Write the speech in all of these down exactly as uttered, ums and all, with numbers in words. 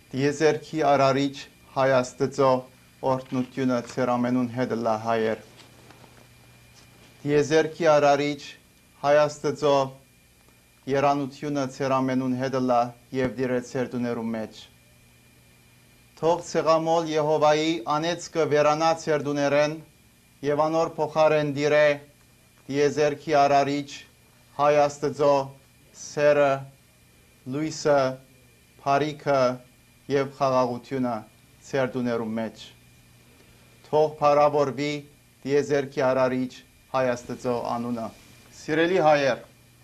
Դիեզերքի արարիչ Հայ Աստծո օրհնությունը ձեր ամենուն հետ լա հայեր։ Դիեզերքի արարիչ Հայ Աստծո երանությունը ձեր ամենուն հետ լա եւ դիրե ձեր դուներու մեջ։ Թող ցեղամոլ Եհովայի անեծքը վերանա ձեր դուներեն եւ անոր փոխարեն դիրե դիեզերքի արարիչ Հայ Աստծո սերը, լույսը, փարիքը եւ խաղաղությունը ձեր դուներու մեջ։ Թող փառավորվի դիեզերքի արարիչ Հայ Աստծո անունը։ Սիրելի հայեր,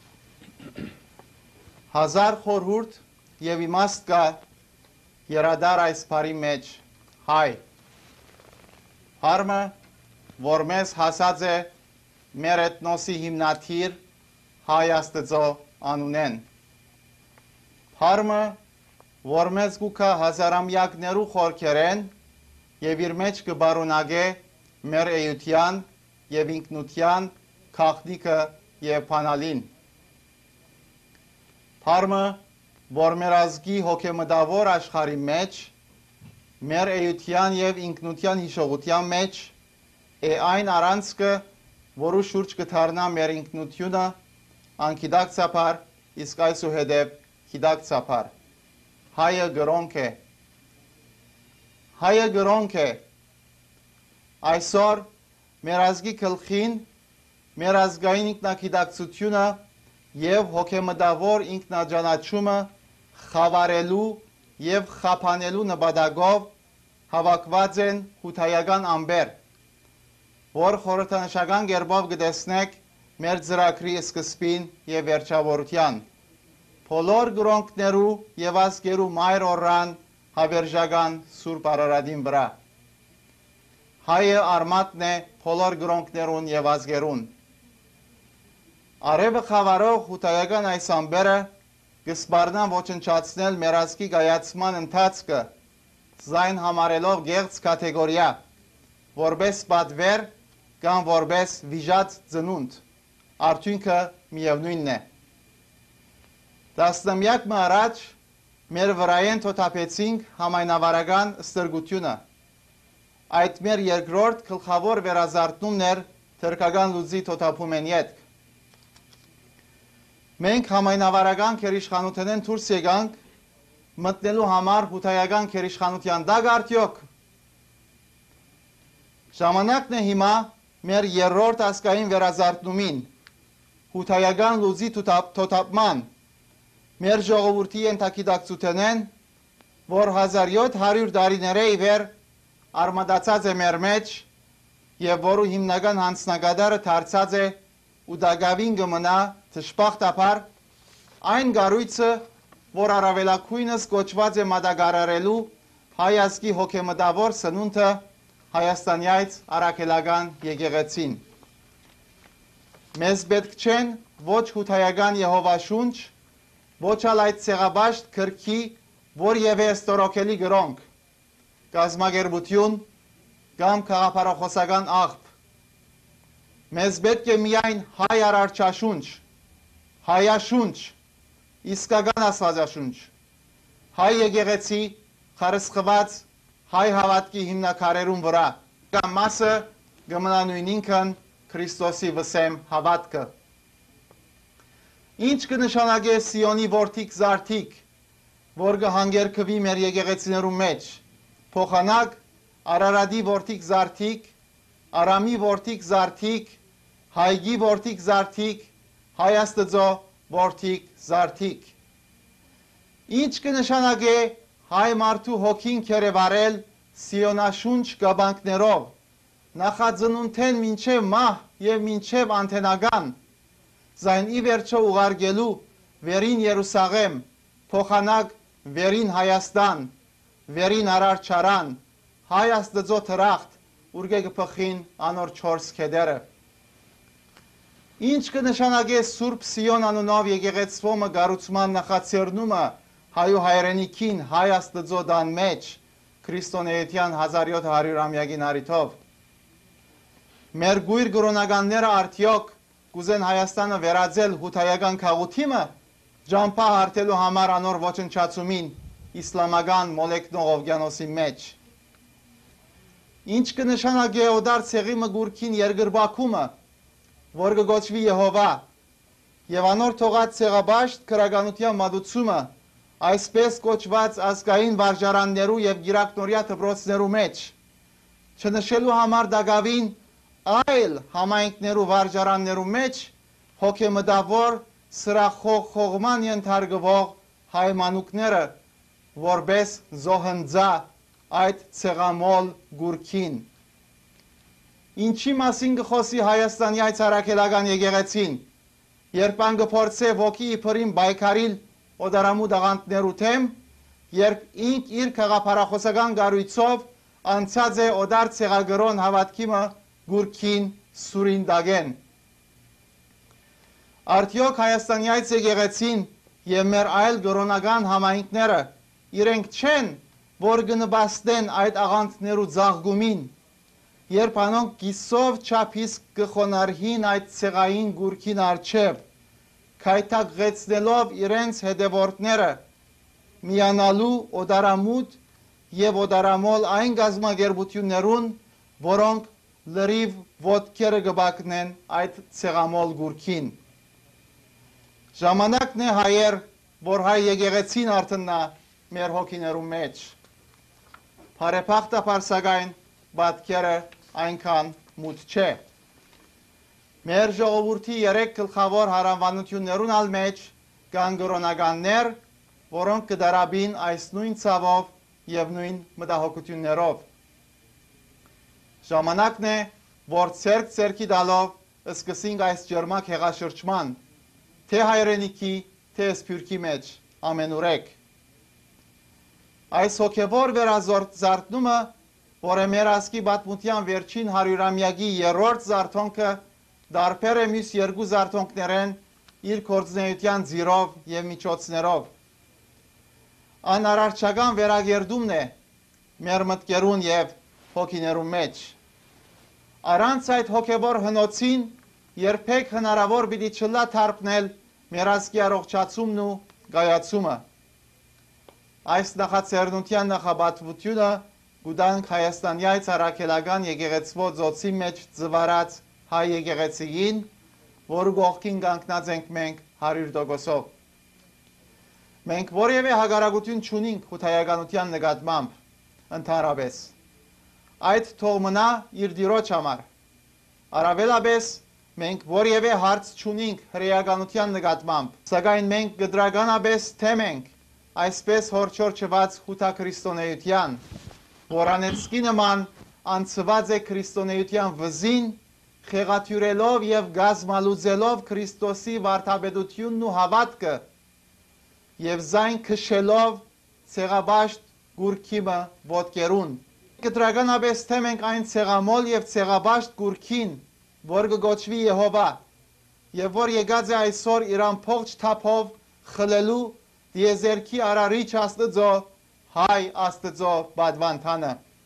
հազար խորհուրդ եւ իմաստ կա երադար այս բարի մեջ հայ։ Հարմը, որ մեզ հասած է մեր էթնոսի հիմնադիր Հայ Աստծո անունեն։ Հարմը, որ մեզ գուքա հազարամյակներու խորքերեն եւ իր մեջ կբարունագե մեր էյության եւ ինքնության քաղաքնիկը եւ փանալին։ Հարմը, որ մեր ազգի հոգեմտավոր աշխարհի մեջ մեր էյության եւ ինքնության հիշողության մեջ է այն առանցքը, որու շուրջ կդառնա մեր ինքնությունը անկիդակցաբար, իսկ այսուհետև կիդակցաբար։ Հայը գրոնք է։ Հայը գրոնք է։ Այսօր մեր ազգի գլխին մեր ազգային ինքնակիդակցությունը եւ հոգեմտավոր ինքնաճանաչումը խավարելու եւ խափանելու նպատակով հավաքված են հութայական ամբեր, որ խորհրդանշական կերպով կտեսնեք մեր ծրագրի սկզբին եւ վերջավորության։ Բոլոր գրոնքներու եւ ազգերու մայր օրրան հավերժական Սուրբ Արարատին վրա։ Հայը արմատն է բոլոր գրոնքներուն եւ ազգերուն։ Արևը խավարող հութայական այս ամբերը կսպառնան ոչնչացնել մեր ազգի կայացման ընթացքը, զայն համարելով գեղձ կատեգորիա, որպես պատվեր կամ որպես վիժած ծնունդ, արդյունքը միևնույնն է։ Տասնամյակ առաջ մեր վրայեն թոթափեցինք համայնավարական ստրգությունը։ Այդ մեր երկրորդ գլխավոր վերազարթումն էր թրքական լուծի թոթափումեն ետք։ Մենք համայնավարական քերիշխանութենեն դուրս եկանք մտնելու համար հութայական քերիշխանության դակ արդյոք։ Ժամանակն է հիմա մեր երրորդ ազգային վերազարթումին, հութայական լուծի թոթափման, մեր ժողովրդի ենթակիդակցութենեն, որ հազար յոթ հարյուր տարիների ի վեր արմատացած է մեր մեջ եւ որու հիմնական հանձնագետարը դարձած է ու դակավին կմնա դժբախտաբար այն գառույցը, որ առավելագույնս կոչված է մատակարարելու հայ ազգի հոգեմտավոր սնունդը Հայաստանյայց առաքելական եկեղեցին։ Մեզ պետք չեն ոչ հութայական Եհովաշունչ, ոչ ալ այդ ցեղաբաշտ քրքի, որևէ ստորոքելի գրոնք, կազմակերպություն կամ քաղաքապարախոսական աղբ։ Մեզ պետք է միայն հայ արարչաշունչ, հայաշունչ, իսկական աստվածաշունչ, հայ եկեղեցի խարսխված հայ հավատքի հիմնակարերուն վրա, կամ մասը կմնա նույնինքն Քրիստոսի վսեմ հավատքը։ Ինչ կնշանակե Սիոնի որդիք զարթիկ, որ կհանգերքվի մեր եկեղեցիներու մեջ, փոխանակ Արարատի որդիք զարթիկ, Արամի որդիք զարթիկ, Հայգի որդիք զարթիկ, Հայ Աստծո որդիք զարթիկ։ Ինչ կնշանակե հայ մարդու հոգին քերևարել Սիոնաշունչ գաբանքներով, նախածնունդեն մինչև մահ եւ մինչև անթենական, զայն ի վերջո ուղարկելու վերին Երուսաղեմ, փոխանակ վերին Հայաստան, վերին Արարչարան, Հայ Աստծո թրախտ, ուր կփխին անոր չորս քեդերը։ Ինչ կնշանակե Սուրբ Սիոն անունով եկեղեցվոմը գառուցման նախաձեռնումը հայու հայրենիքին Հայ Աստծո դան մեջ քրիստոնեության հազար յոթ հարյուր ամյակին առիթով։ Մեր գույր գրոնականները արդյոք կուզեն Հայաստանը վերածել հութայական քաղաքությունը, ջամփա հարթելու համար անոր ոչնչացումին իսլամական մոլեկնող օվկիանոսի մեջ։ Ինչ կնշանակի օդար ցեղի մգուրքին երկրբակումը, որ կգոչվի Եհովա, եւ անոր թողած ցեղաբաշտ քրագանության մատուցումը, այսպես կոչված ազգային վարժարաններու եւ գիրակնորյա դպրոցներու մեջ, չնշելու համար դակավին այլ համայնքներու վարժարաններու մեջ հոգեմտավոր սրախող խողման ենթարկվող հայմանուկները որպես զոհընձա այդ ցեղամոլ գուրքին։ Ինչի մասին կխոսի Հայաստանի այս առաքելական եկեղեցին, երբ ան կփորձե ոգի իբրին բայկարիլ օդարամու դաղանտներու թեմ, երբ ինք իր քաղաքապարախոսական գարույցով անցած է օդար ցեղագրոն հավատքիմը գուրքին սուրին դագեն։ Արդյոք Հայաստանի այս եկեղեցին եւ մեր այլ գրոնական համայնքները իրենք չեն, որ կնպաստեն այդ աղանդներու ձաղգումին, երբ անոնք գիսով չափիս կխոնարհին այդ ցեղային գուրքին առջև, քայթակղեցնելով իրենց հետևորդները միանալու օդարամուտ եւ օդարամոլ այն գազագերբություններուն, որոնք լրիվ ոտքերը կբակնեն այդ ցեղամոլ գուրքին։ Ժամանակն է հայեր, որ հայ եկեղեցին արթնա մեր հոգիներու մեջ։ Բարեփոխտապար սակայն պատկերը այնքան մութ չէ։ Մեր ժողովրդի երեք գլխավոր հարանվանություններուն ալ մեջ կան գրոնականներ, որոնք կդարաբին այս նույն ցավով եւ նույն մտահոգություններով։ Ժամանակն է, որ ցերկ ցերկի դալով սկսենք այս ջերմակ հեղաշրջման, թե հայրենիքի, թե սփյուռքի մեջ ամենուրեք։ Այս հոգևոր վերազարթնումը, որը մեր ազգի պատմության վերջին հարյուրամյակի երրորդ զարթոնքը դարբեր է մյուս երկու զարթոնքներեն իր գործունեության ձիրով եւ միջոցներով։ Անարարչական վերագերդումն է մեր մտքերուն եւ հոգիներու մեջ։ Առանց այդ հոգևոր հնոցին երբեք հնարավոր պիտի չլա թարփնել մեր ազգի առողջացումն ու գայացումը։ Այս նախաձեռնության նախաբատվությունը գուտանք Հայաստանի այս առաքելական եկեղեցվո ծոցի մեջ ծվարած հայ եկեղեցիին, որը կողքին կանգնած ենք մենք հարյուր տոկոսով։ Մենք որևէ հակարակություն չունենք խութայականության նկատմամբ, ընդհանրապես։ Այդ թող մնա իր դիրոջ համար։ Առավելապես մենք որևէ հարց չունենք հրեականության նկատմամբ, սակայն մենք գդրականապես թեմ ենք այսպես հորչորչված խութաքրիստոնեության, որանեցկի նման անցված է քրիստոնեության վզին, խեղաթյուրելով եւ գազմալուծելով Քրիստոսի վարդապետությունն ու հավատքը եւ զայն քշելով ցեղաբաշտ գուրքիմը ոտքերուն։ Գդրականապես թեմ ենք այն ցեղամոլ եւ ցեղաբաշտ գուրքին, որ կգոչվի Եհովա, եւ որ եկած է այսօր իր ամբողջ թափով խլելու դիեզերքի արարիչ Աստծո, հայ Աստծո բադվանթանը։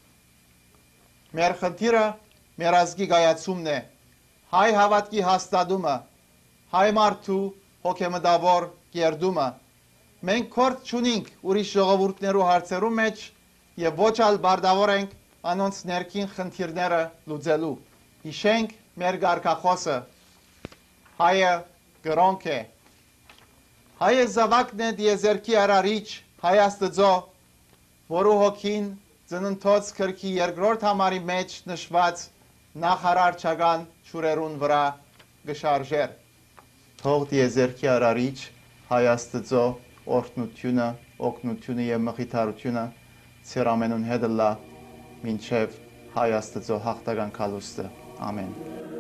Մեր խնդիրը մեր ազգի գայացումն է, հայ հավատքի հաստատումը, հայ մարդու հոգեմտավոր գերդումը։ Մենք քորդ չունենք ուրիշ ժողովուրդներու հարցերու մեջ եւ ոչ ալ բարդավոր ենք անոնց ներքին խնդիրները լուծելու։ Հիշենք մեր գարկախոսը, հայը գրոնք է, հայը զավակն է դիեզերքի արարիչ, հայ Աստծո, որու հոգին ծննդոց քրքի երկրորդ համարի մեջ նշված նախարարչական շուրերուն վրա գշարժեր։ Թող դիեզերքի արարիչ, հայ Աստծո օրհնությունը, օգնությունը եւ մխիթարությունը ցեր ամենուն հետ լա մինչև հայ Աստծո հաղթական կալուստը։ Ամեն։